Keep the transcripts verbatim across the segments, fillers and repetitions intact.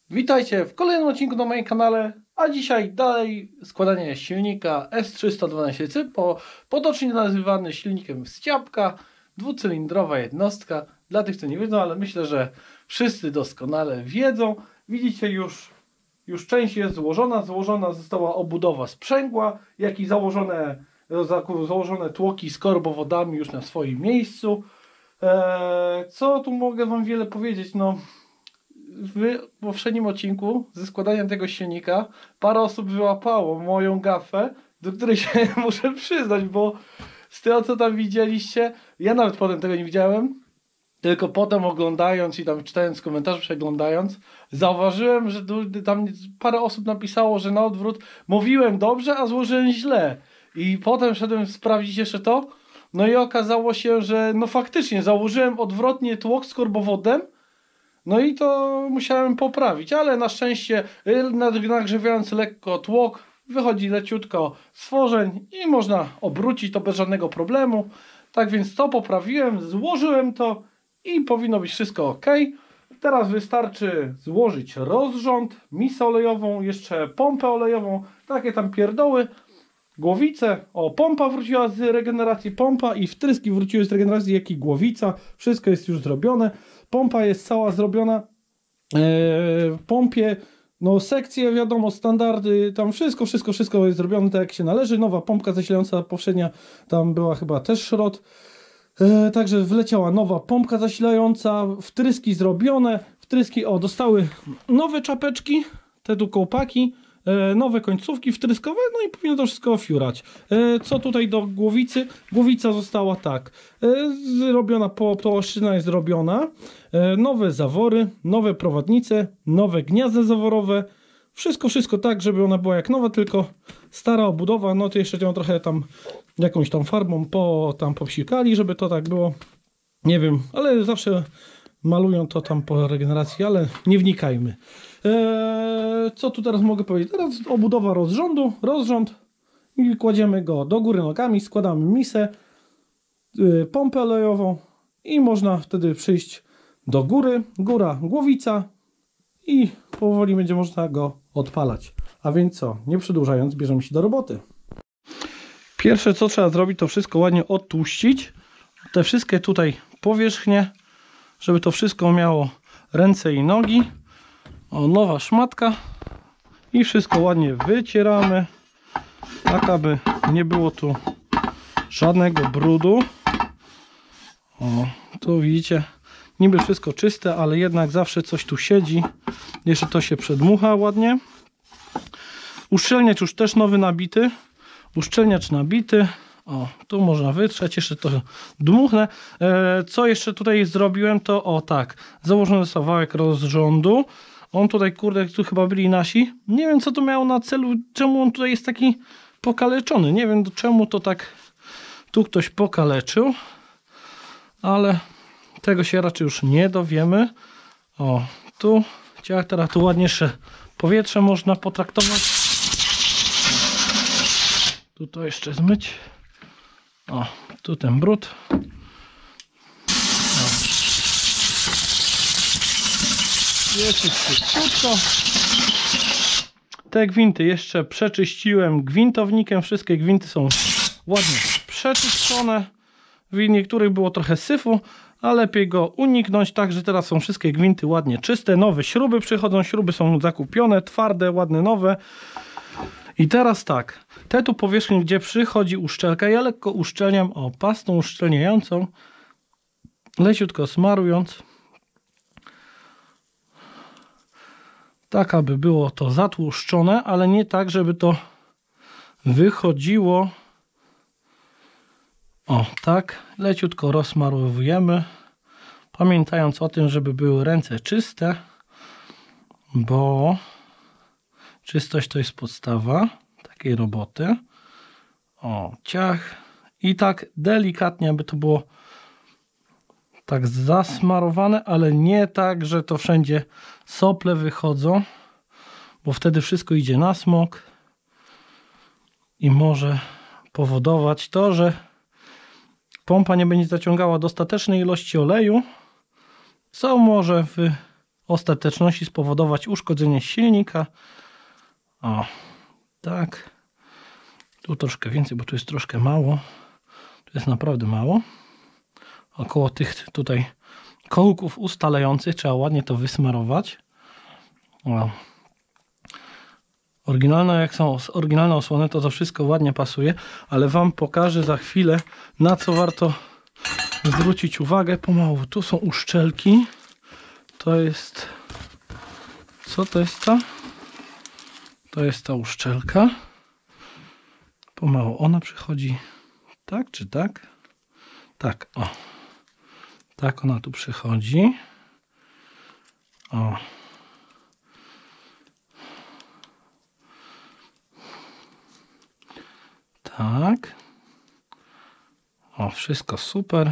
Witajcie w kolejnym odcinku na moim kanale, a dzisiaj dalej składanie silnika S trzysta dwanaście C, po, potocznie nazywany silnikiem Ściapka, dwucylindrowa jednostka. Dla tych, co nie wiedzą, ale myślę, że wszyscy doskonale wiedzą. Widzicie, już, już część jest złożona, złożona została obudowa sprzęgła, jak i założone, założone tłoki z korbowodami już na swoim miejscu. Eee, co tu mogę wam wiele powiedzieć? No... W poprzednim odcinku ze składaniem tego silnika parę osób wyłapało moją gafę, do której się muszę przyznać, bo z tego, co tam widzieliście, ja nawet potem tego nie widziałem, tylko potem oglądając i tam czytając komentarze, przeglądając, zauważyłem, że tam parę osób napisało, że na odwrót mówiłem dobrze, a złożyłem źle. I potem szedłem sprawdzić jeszcze to, no i okazało się, że no faktycznie założyłem odwrotnie tłok z korbowodem. No i to musiałem poprawić, ale na szczęście nagrzewając lekko tłok wychodzi leciutko stworzeń i można obrócić to bez żadnego problemu. Tak więc to poprawiłem, złożyłem to i powinno być wszystko ok. Teraz wystarczy złożyć rozrząd, misę olejową, jeszcze pompę olejową, takie tam pierdoły, głowicę. O, pompa wróciła z regeneracji, pompa i wtryski wróciły z regeneracji, jak i głowica. Wszystko jest już zrobione. Pompa jest cała zrobiona. W pompie, no sekcje, wiadomo, standardy, tam wszystko, wszystko, wszystko jest zrobione tak jak się należy. Nowa pompka zasilająca poprzednia, tam była chyba też szrot. E, także wleciała nowa pompka zasilająca, wtryski zrobione. Wtryski, o, dostały nowe czapeczki, te tu kołpaki. Nowe końcówki wtryskowe, no i powinno to wszystko fiurać. Co tutaj do głowicy? Głowica została tak zrobiona, połaszczyzna jest zrobiona, nowe zawory, nowe prowadnice, nowe gniazda zaworowe, wszystko, wszystko tak, żeby ona była jak nowa, tylko stara obudowa, no to jeszcze ją trochę tam jakąś tam farbą po, tam popsikali, żeby to tak było, nie wiem, ale zawsze malują to tam po regeneracji, ale nie wnikajmy. Eee, co tu teraz mogę powiedzieć? Teraz obudowa rozrządu, rozrząd i kładziemy go do góry nogami, składamy misę, yy, pompę olejową i można wtedy przyjść do góry, góra, głowica i powoli będzie można go odpalać. A więc co, nie przedłużając, bierzemy się do roboty. Pierwsze co trzeba zrobić, to wszystko ładnie odtłuścić, te wszystkie tutaj powierzchnie, żeby to wszystko miało ręce i nogi. O, nowa szmatka i wszystko ładnie wycieramy, tak aby nie było tu żadnego brudu. O, tu widzicie, niby wszystko czyste, ale jednak zawsze coś tu siedzi. Jeszcze to się przedmucha ładnie. Uszczelniacz już też nowy nabity, uszczelniacz nabity. O, tu można wytrzeć, jeszcze to dmuchnę. E, co jeszcze tutaj zrobiłem, to o tak, założony został wałek rozrządu. On tutaj, kurde, tu chyba byli nasi. Nie wiem, co to miało na celu, czemu on tutaj jest taki pokaleczony. Nie wiem, czemu to tak tu ktoś pokaleczył. Ale tego się raczej już nie dowiemy. O, tu, jak teraz tu ładniejsze powietrze można potraktować. Tu to jeszcze zmyć. O, tu ten brud. Jest czyściutko. Te gwinty jeszcze przeczyściłem gwintownikiem. Wszystkie gwinty są ładnie przeczyszczone. W niektórych było trochę syfu, a lepiej go uniknąć. Także teraz są wszystkie gwinty ładnie czyste. Nowe śruby przychodzą. Śruby są zakupione, twarde, ładne, nowe. I teraz tak. Te tu powierzchnie, gdzie przychodzi uszczelka, ja lekko uszczelniam o pastą uszczelniającą. Leciutko smarując. Tak, aby było to zatłuszczone, ale nie tak, żeby to wychodziło. O, tak. Leciutko rozsmarowujemy. Pamiętając o tym, żeby były ręce czyste, bo czystość to jest podstawa takiej roboty. O, ciach. I tak delikatnie, aby to było tak zasmarowane, ale nie tak, że to wszędzie sople wychodzą, bo wtedy wszystko idzie na smok i może powodować to, że pompa nie będzie zaciągała dostatecznej ilości oleju, co może w ostateczności spowodować uszkodzenie silnika. O, tak. Tu troszkę więcej, bo tu jest troszkę mało. Tu jest naprawdę mało. Około tych tutaj kołków ustalających trzeba ładnie to wysmarować. O. Oryginalne, jak są oryginalne osłony, to to wszystko ładnie pasuje, ale Wam pokażę za chwilę, na co warto zwrócić uwagę. Pomału, tu są uszczelki. To jest... Co to jest ta? To jest ta uszczelka. Pomału, ona przychodzi tak czy tak? Tak, o. Tak ona tu przychodzi. O. Tak. O, wszystko super.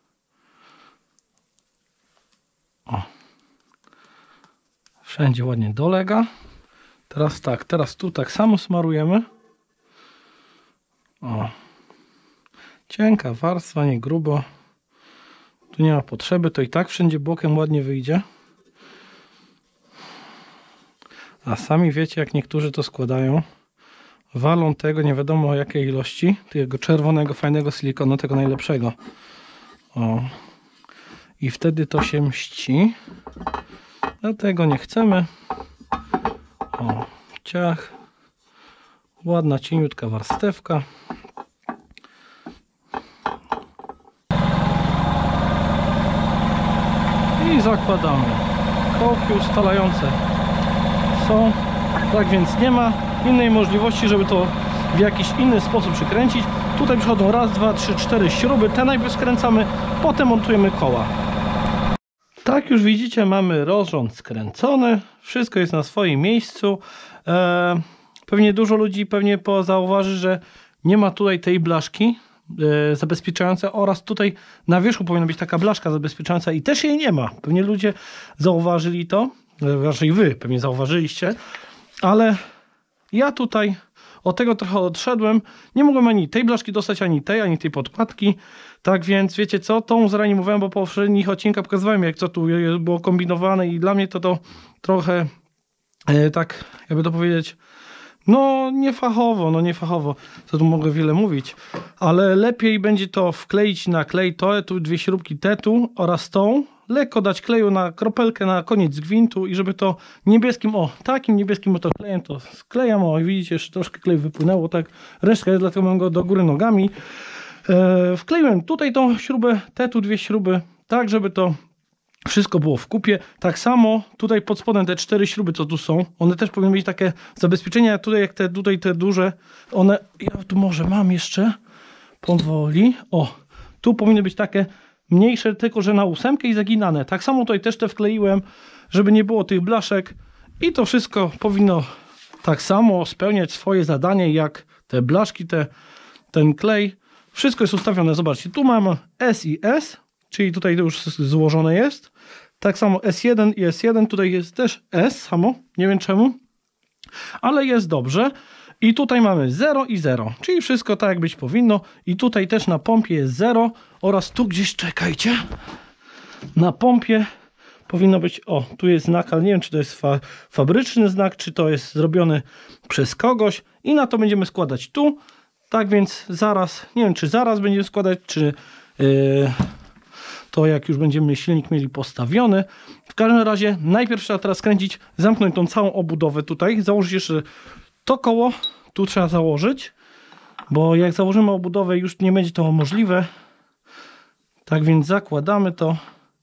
O. Wszędzie ładnie dolega. Teraz tak, teraz tu tak samo smarujemy. O. Cienka warstwa, nie grubo. Tu nie ma potrzeby, to i tak wszędzie bokiem ładnie wyjdzie. A sami wiecie, jak niektórzy to składają. Walą tego nie wiadomo o jakiej ilości, tego czerwonego, fajnego silikonu, tego najlepszego. O. I wtedy to się mści. Dlatego nie chcemy. O, ciach. Ładna, cieniutka warstewka. I zakładamy. Kołki ustalające są. Tak więc nie ma innej możliwości, żeby to w jakiś inny sposób przykręcić. Tutaj przychodzą raz, dwa, trzy, cztery śruby. Te najpierw skręcamy, potem montujemy koła. Tak, już widzicie, mamy rozrząd skręcony. Wszystko jest na swoim miejscu. Eee, pewnie dużo ludzi pewnie zauważy, że nie ma tutaj tej blaszki e, zabezpieczającej oraz tutaj na wierzchu powinna być taka blaszka zabezpieczająca i też jej nie ma. Pewnie ludzie zauważyli to. Raczej wy pewnie zauważyliście. Ale ja tutaj od tego trochę odszedłem. Nie mogłem ani tej blaszki dostać, ani tej, ani tej podkładki. Tak więc wiecie co, tą zreanimowałem, bo po poprzednich odcinkach pokazywałem, jak co tu było kombinowane i dla mnie to to trochę e, tak, jakby to powiedzieć, no niefachowo, no niefachowo, co tu mogę wiele mówić, ale lepiej będzie to wkleić na klej to, tu dwie śrubki te tu oraz tą, lekko dać kleju na kropelkę na koniec gwintu i żeby to niebieskim, o takim niebieskim oto klejem to sklejam, o widzicie, jeszcze troszkę klej wypłynęło, tak, resztkę jest, dlatego mam go do góry nogami. E, wkleiłem tutaj tą śrubę, te tu dwie śruby, tak żeby to wszystko było w kupie. Tak samo tutaj pod spodem te cztery śruby, co tu są, one też powinny mieć takie zabezpieczenia, tutaj jak te tutaj te duże, one, ja tu może mam jeszcze, powoli, o, tu powinny być takie mniejsze, tylko że na ósemkę i zaginane. Tak samo tutaj też te wkleiłem, żeby nie było tych blaszek i to wszystko powinno tak samo spełniać swoje zadanie jak te blaszki, te, ten klej. Wszystko jest ustawione, zobaczcie, tu mam S i S, czyli tutaj to już złożone jest. Tak samo S jeden i S jeden, tutaj jest też S samo, nie wiem czemu, ale jest dobrze. I tutaj mamy zero i zero, czyli wszystko tak jak być powinno. I tutaj też na pompie jest zero oraz tu gdzieś, czekajcie, na pompie powinno być, o, tu jest znak, ale nie wiem czy to jest fa fabryczny znak, czy to jest zrobiony przez kogoś i na to będziemy składać tu. Tak więc zaraz, nie wiem czy zaraz będziemy składać, czy yy, to jak już będziemy silnik mieli postawiony. W każdym razie najpierw trzeba teraz skręcić, zamknąć tą całą obudowę tutaj, założyć jeszcze to koło, tu trzeba założyć, bo jak założymy obudowę już nie będzie to możliwe. Tak więc zakładamy to.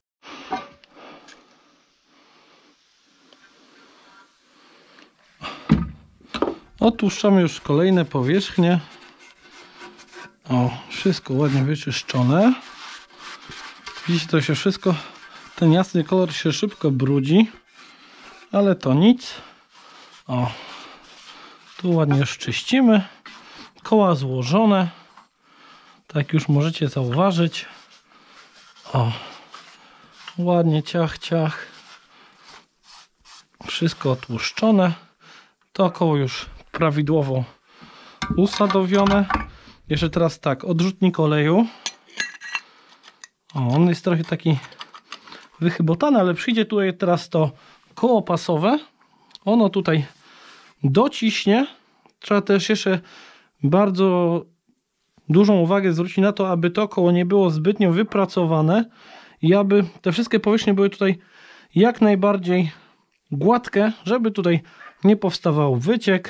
Odtłuszczamy już kolejne powierzchnie. O, wszystko ładnie wyczyszczone. Widzicie, to się wszystko, ten jasny kolor się szybko brudzi, ale to nic. O, tu ładnie już czyścimy. Koła złożone. Tak już możecie zauważyć. O, ładnie ciach, ciach. Wszystko otłuszczone. To koło już prawidłowo usadowione. Jeszcze teraz tak, odrzutnik oleju. O, on jest trochę taki wychybotane, ale przyjdzie tutaj teraz to koło pasowe. Ono tutaj dociśnie. Trzeba też jeszcze bardzo dużą uwagę zwrócić na to, aby to koło nie było zbytnio wypracowane i aby te wszystkie powierzchnie były tutaj jak najbardziej gładkie, żeby tutaj nie powstawał wyciek.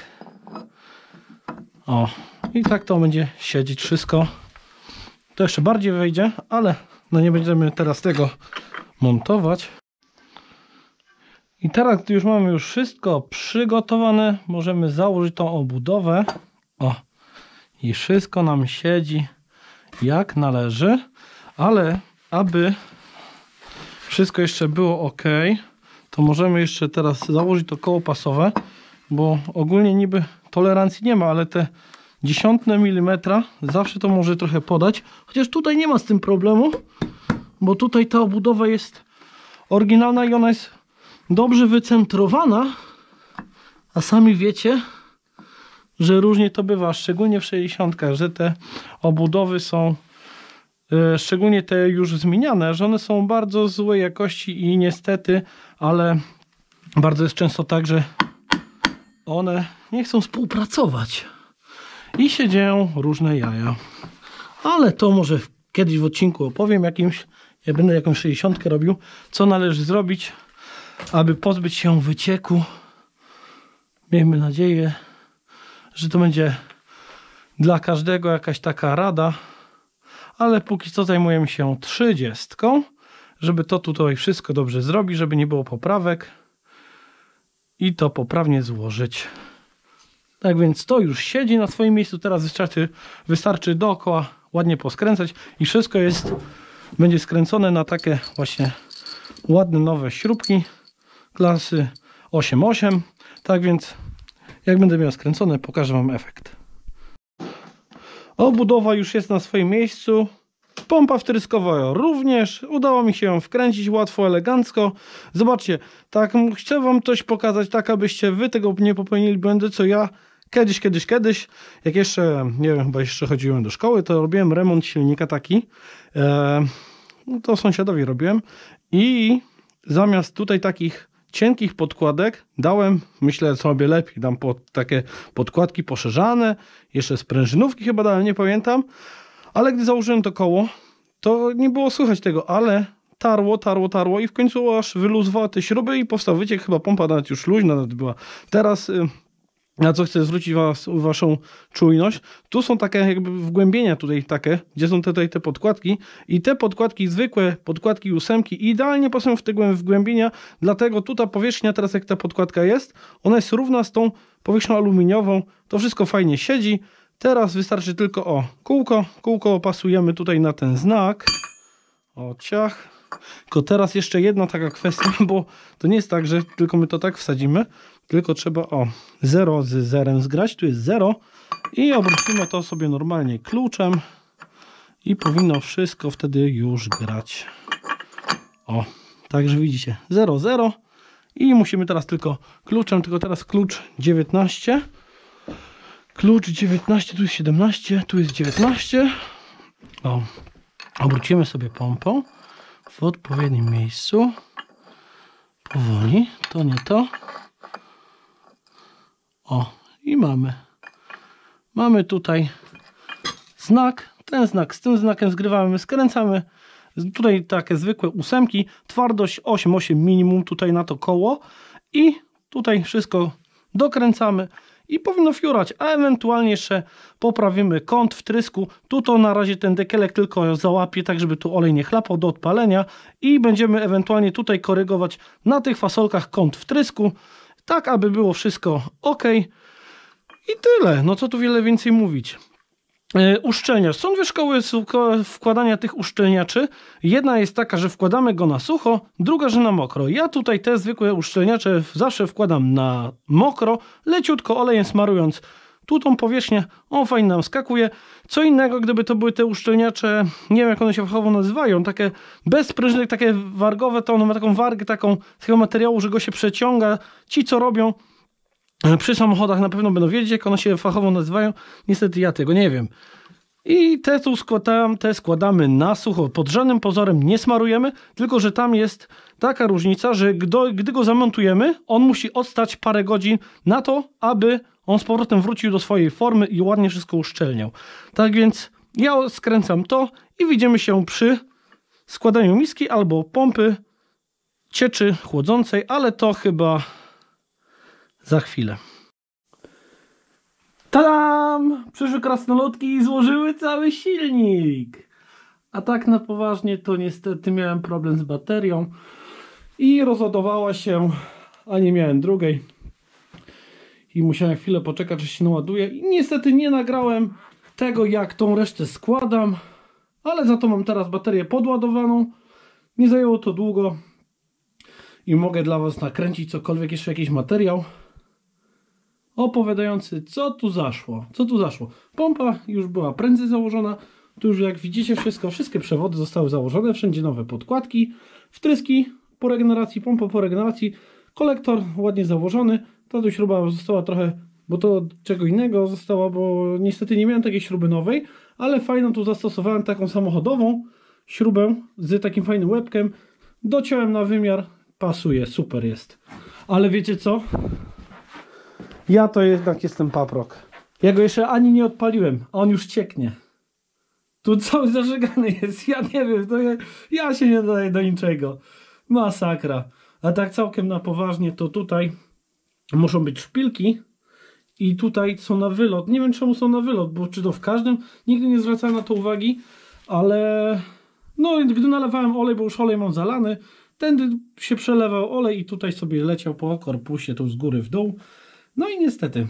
O, i tak to będzie siedzieć wszystko. To jeszcze bardziej wejdzie, ale no nie będziemy teraz tego montować. I teraz, gdy już mamy już wszystko przygotowane, możemy założyć tą obudowę. O, i wszystko nam siedzi jak należy, ale aby wszystko jeszcze było ok, to możemy jeszcze teraz założyć to koło pasowe, bo ogólnie niby tolerancji nie ma, ale te dziesiątne milimetra zawsze to może trochę podać, chociaż tutaj nie ma z tym problemu, bo tutaj ta obudowa jest oryginalna i ona jest dobrze wycentrowana, a sami wiecie, że różnie to bywa, szczególnie w sześćdziesiątkach, że te obudowy są, yy, szczególnie te już zmieniane, że one są bardzo złej jakości i niestety, ale bardzo jest często tak, że one nie chcą współpracować i się dzieją różne jaja. Ale to może kiedyś w odcinku opowiem jakimś, ja będę jakąś sześćdziesiątkę robił, co należy zrobić, aby pozbyć się wycieku. Miejmy nadzieję, że to będzie dla każdego jakaś taka rada, ale póki co zajmujemy się trzydziestką, żeby to tutaj wszystko dobrze zrobić, żeby nie było poprawek i to poprawnie złożyć. Tak więc to już siedzi na swoim miejscu, teraz wystarczy, wystarczy dookoła ładnie poskręcać i wszystko jest, będzie skręcone na takie właśnie ładne nowe śrubki klasy osiem osiem. Tak więc jak będę miał skręcone, pokażę wam efekt. Obudowa już jest na swoim miejscu. Pompa wtryskowa również. Udało mi się ją wkręcić łatwo, elegancko. Zobaczcie, tak chcę wam coś pokazać, tak abyście wy tego nie popełnili błędy, co ja kiedyś, kiedyś, kiedyś, jak jeszcze, nie wiem, chyba jeszcze chodziłem do szkoły, to robiłem remont silnika taki. E, to sąsiadowi robiłem i zamiast tutaj takich cienkich podkładek dałem, myślę sobie lepiej, dam pod takie podkładki poszerzane, jeszcze sprężynówki chyba dałem, nie pamiętam, ale gdy założyłem to koło, to nie było słychać tego, ale tarło, tarło, tarło i w końcu aż wyluzowały te śruby i powstał wyciek, chyba pompa nawet już luźna nawet była. Teraz na co chcę zwrócić was, waszą czujność, tu są takie jakby wgłębienia tutaj takie, gdzie są tutaj te podkładki i te podkładki, zwykłe podkładki ósemki idealnie pasują w te wgłębienia, dlatego tutaj powierzchnia teraz jak ta podkładka jest, ona jest równa z tą powierzchnią aluminiową, to wszystko fajnie siedzi. Teraz wystarczy tylko o kółko, kółko opasujemy tutaj na ten znak, o ciach. Tylko teraz jeszcze jedna taka kwestia, bo to nie jest tak, że tylko my to tak wsadzimy, tylko trzeba o zero z zerem zgrać, tu jest zero i obrócimy to sobie normalnie kluczem i powinno wszystko wtedy już grać. O, także widzicie, zero, zero i musimy teraz tylko kluczem, tylko teraz klucz dziewiętnaście, klucz dziewiętnaście, tu jest siedemnaście, tu jest dziewiętnaście. O, obrócimy sobie pompą w odpowiednim miejscu, powoli, to nie to. O, i mamy. Mamy tutaj znak. Ten znak z tym znakiem zgrywamy, skręcamy. Tutaj takie zwykłe ósemki. Twardość osiem osiem minimum tutaj na to koło. I tutaj wszystko dokręcamy. I powinno fiurać, a ewentualnie jeszcze poprawimy kąt wtrysku. Tu to na razie ten dekielek tylko załapie, tak żeby tu olej nie chlapał do odpalenia. I będziemy ewentualnie tutaj korygować na tych fasolkach kąt wtrysku. Tak, aby było wszystko ok. I tyle. No co tu wiele więcej mówić. Yy, uszczelniacz. Są dwie szkoły wkładania tych uszczelniaczy. Jedna jest taka, że wkładamy go na sucho, druga, że na mokro. Ja tutaj te zwykłe uszczelniacze zawsze wkładam na mokro, leciutko olejem smarując tu tą powierzchnię. On fajnie nam skakuje. Co innego, gdyby to były te uszczelniacze, nie wiem jak one się fachowo nazywają, takie bez sprężynek, takie wargowe, to ono ma taką wargę taką z tego materiału, że go się przeciąga. Ci co robią przy samochodach na pewno będą wiedzieć jak one się fachowo nazywają. Niestety ja tego nie wiem. I te tu składam, te składamy na sucho. Pod żadnym pozorem nie smarujemy, tylko że tam jest taka różnica, że gdy, gdy go zamontujemy, on musi odstać parę godzin na to, aby on z powrotem wrócił do swojej formy i ładnie wszystko uszczelniał. Tak więc ja skręcam to i widzimy się przy składaniu miski albo pompy cieczy chłodzącej, ale to chyba za chwilę. Tadam! Przyszły krasnoludki i złożyły cały silnik. A tak na poważnie to niestety miałem problem z baterią i rozładowała się, a nie miałem drugiej. I musiałem chwilę poczekać, aż się naładuje. I niestety nie nagrałem tego, jak tą resztę składam, ale za to mam teraz baterię podładowaną. Nie zajęło to długo i mogę dla Was nakręcić cokolwiek, jeszcze jakiś materiał opowiadający, co tu zaszło. Co tu zaszło? Pompa już była prędzej założona. Tu już jak widzicie wszystko, wszystkie przewody zostały założone, wszędzie nowe podkładki, wtryski po regeneracji, pompa po regeneracji, kolektor ładnie założony. Ta śruba została trochę, bo to czego innego została, bo niestety nie miałem takiej śruby nowej, ale fajną tu zastosowałem taką samochodową śrubę z takim fajnym łebkiem. Dociąłem na wymiar, pasuje, super jest. Ale wiecie co? Ja to jednak jestem paprok. Ja go jeszcze ani nie odpaliłem, a on już cieknie. Tu cały zażegany jest, ja nie wiem, to ja, ja się nie daję do niczego. Masakra. A tak całkiem na poważnie, to tutaj muszą być szpilki i tutaj są na wylot. Nie wiem czemu są na wylot, bo czy to w każdym, nigdy nie zwracałem na to uwagi, ale no gdy nalewałem olej, bo już olej mam zalany, tędy się przelewał olej i tutaj sobie leciał po korpusie, tu z góry w dół. No i niestety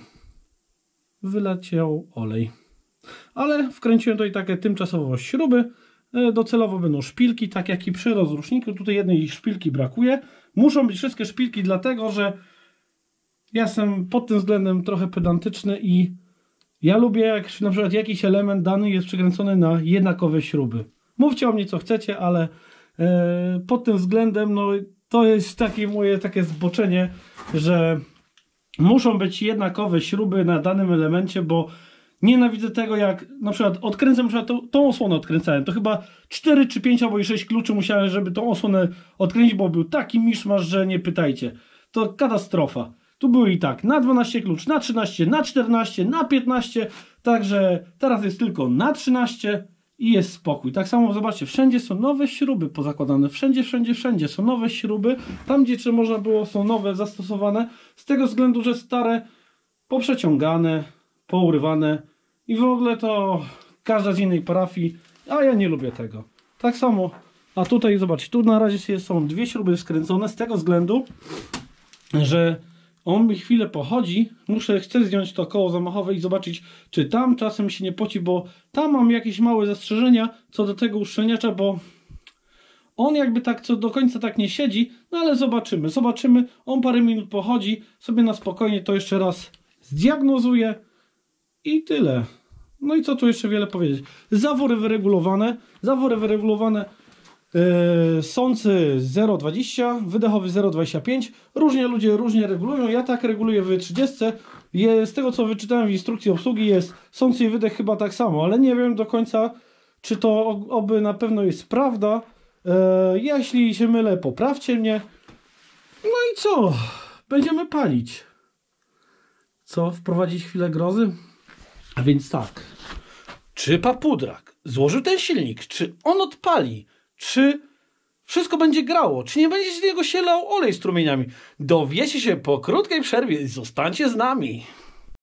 wyleciał olej. Ale wkręciłem tutaj takie tymczasowo śruby. Docelowo będą szpilki, tak jak i przy rozruszniku. Tutaj jednej szpilki brakuje. Muszą być wszystkie szpilki, dlatego że ja jestem pod tym względem trochę pedantyczny i ja lubię, jak na przykład jakiś element dany jest przykręcony na jednakowe śruby. Mówcie o mnie co chcecie, ale e, pod tym względem no, to jest takie moje takie zboczenie, że muszą być jednakowe śruby na danym elemencie, bo nienawidzę tego, jak na przykład odkręcam, na przykład tą, tą osłonę odkręcałem, to chyba cztery czy pięć albo i sześć kluczy musiałem, żeby tą osłonę odkręcić, bo był taki miszmasz, że nie pytajcie. To katastrofa. Tu były i tak na dwanaście klucz, na trzynaście, na czternaście, na piętnaście, także teraz jest tylko na trzynaście i jest spokój. Tak samo zobaczcie, wszędzie są nowe śruby pozakładane, wszędzie, wszędzie, wszędzie są nowe śruby, tam gdzie czy można było są nowe zastosowane, z tego względu, że stare poprzeciągane, pourywane i w ogóle to każda z innej parafii, a ja nie lubię tego. Tak samo, a tutaj zobaczcie, tu na razie są dwie śruby skręcone z tego względu, że on mi chwilę pochodzi, muszę, chcę zdjąć to koło zamachowe i zobaczyć, czy tam czasem się nie poci, bo tam mam jakieś małe zastrzeżenia co do tego uszczelniacza, bo on jakby tak co do końca tak nie siedzi, no ale zobaczymy, zobaczymy, on parę minut pochodzi, sobie na spokojnie to jeszcze raz zdiagnozuję i tyle. No i co tu jeszcze wiele powiedzieć. Zawory wyregulowane, zawory wyregulowane, Yy, sący zero przecinek dwadzieścia, wydechowy zero przecinek dwadzieścia pięć. Różnie ludzie różnie regulują. Ja tak reguluję w trzydzieści. Z tego co wyczytałem w instrukcji obsługi jest sący i wydech chyba tak samo, ale nie wiem do końca, czy to oby na pewno jest prawda. Yy, jeśli się mylę, poprawcie mnie. No i co? Będziemy palić. Co? Wprowadzić chwilę grozy? A więc tak. Czy Papudrak złożył ten silnik? Czy on odpali? Czy wszystko będzie grało? Czy nie będzie z niego się lał olej strumieniami? Dowiecie się po krótkiej przerwie i zostańcie z nami.